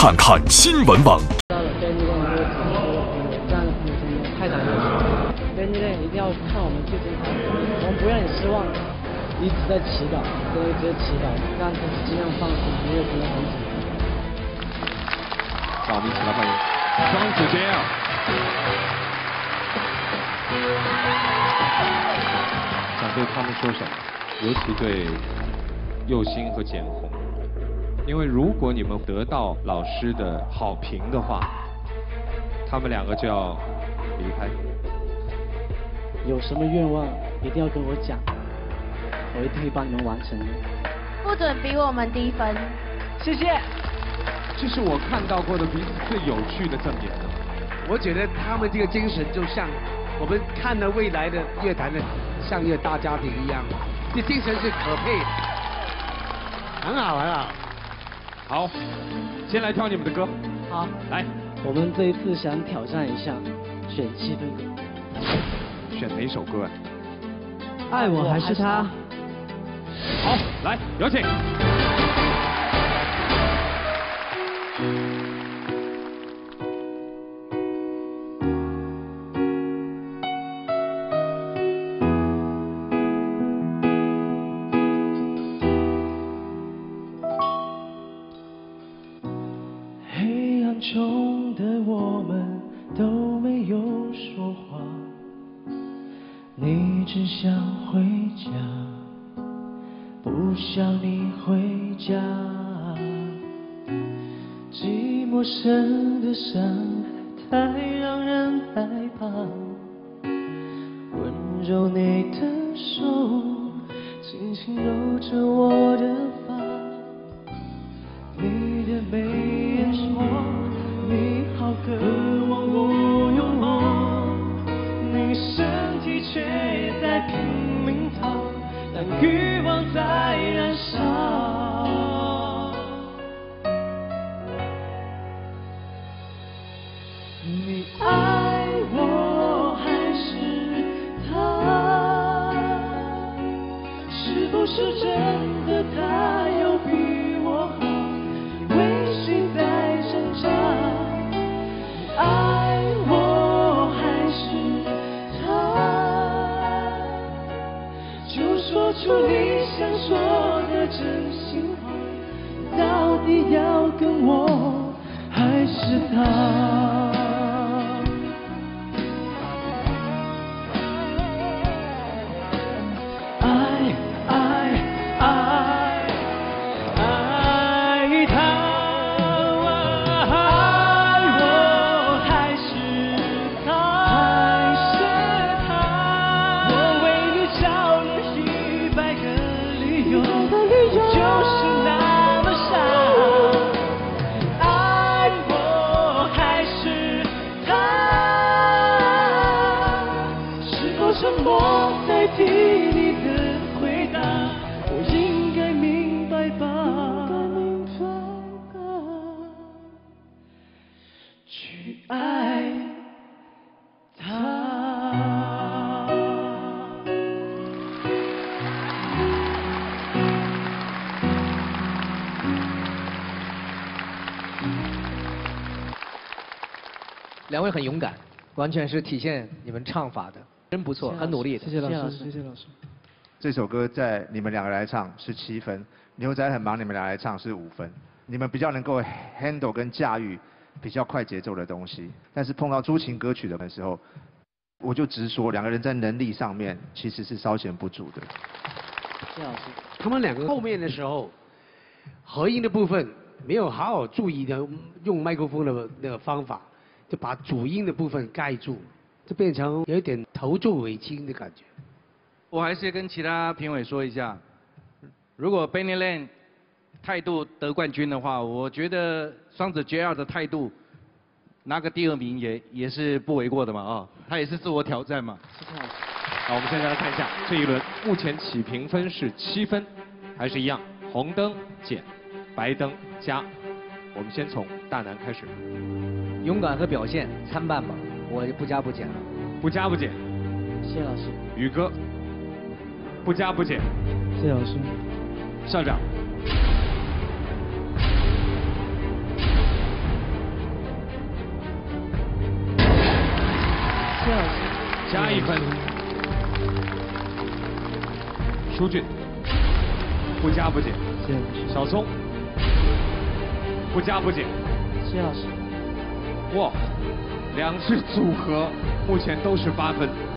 看看新闻网。 这样的朋友真的太难了。Benny Lane 一定要看我们最精彩的，我们不让你失望，一直在祈祷，真的一直在祈祷，让自己尽量放松，因为真的很紧张。 让我们一起来欢迎双子JL。想对他们说什么？尤其对佑星和简红，因为如果你们得到老师的好评的话，他们两个就要离开。 有什么愿望一定要跟我讲，我一定会帮你们完成的。 不准比我们低分。 谢谢。 这是我看到过的彼此最有趣的正面。 我觉得他们这个精神就像我们看了未来的乐坛的像一个大家庭一样，这精神是可配的，很好很好。 好，先来挑你们的歌。 好， 来， 我们这一次想挑战一下，选7分歌。 选哪首歌啊？ 爱我还是他。 好，来，有请。 黑暗中的我们都没有说话，你只想回家，不想你回家。寂寞深的伤太让人害怕，温柔你的手轻轻揉着我的发，你的眉眼说你好渴望我拥抱，你身体却在拼命逃，当欲望在燃烧。你爱我还是他？是不是真的他有比我好？你为谁在挣扎？你爱我还是他？就说出你想说的真心话，你到底要跟我还是他？替你的回答，我应该明白吧？去爱他。 两位很勇敢，完全是体现你们唱法的。真不错，很努力的。 谢谢老师，谢谢老师。 这首歌在你们两个来唱是7分，牛仔很忙你们俩来唱是5分。你们比较能够 handle 跟驾驭比较快节奏的东西，但是碰到抒情歌曲的时候，我就直说，两个人在能力上面其实是稍显不足的。 谢老师。 他们两个后面的时候，合音的部分没有好好注意的用麦克风的那个方法，就把主音的部分盖住。就变成有一点头重尾轻的感觉。 我还是跟其他评委说一下，如果 Benny Lane 态度得冠军的话，我觉得双子JL的态度拿个第2名也是不为过的嘛啊，他也是自我挑战嘛。 谢谢老师。 好，我们现在来看一下这一轮目前起评分是7分，还是一样，红灯减，白灯加。我们先从大南开始。 勇敢和表现参半吧。我就不加不减了， 不加不减。 谢谢老师。 宇哥，不加不减。 谢谢老师。 校长。 谢老师。 加1分。舒俊，不加不减。 谢谢老师。 小聪，不加不减。 谢谢老师。 哇，2支组合目前都是8分。